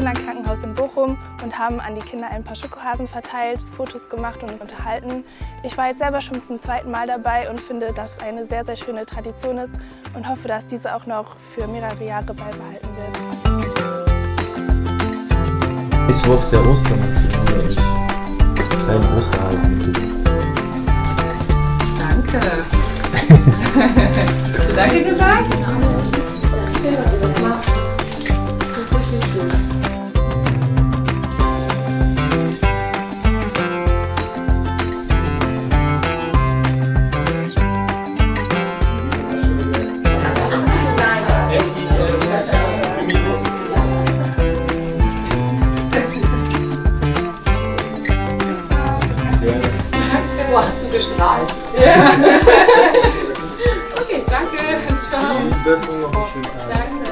Kinderkrankenhaus in Bochum und haben an die Kinder ein paar Schokohasen verteilt, Fotos gemacht und uns unterhalten. Ich war jetzt selber schon zum zweiten Mal dabei und finde, dass es eine sehr, sehr schöne Tradition ist und hoffe, dass diese auch noch für mehrere Jahre beibehalten wird. Ich hoffe, der Ostern ist ein Osterhasen. Danke. Danke gesagt? Schön, dass ihr das macht. Das ist richtig schön. Oh, hast du gestrahlt? Ja. Okay, danke. Ciao. Das ist noch ein schöner Tag. Danke.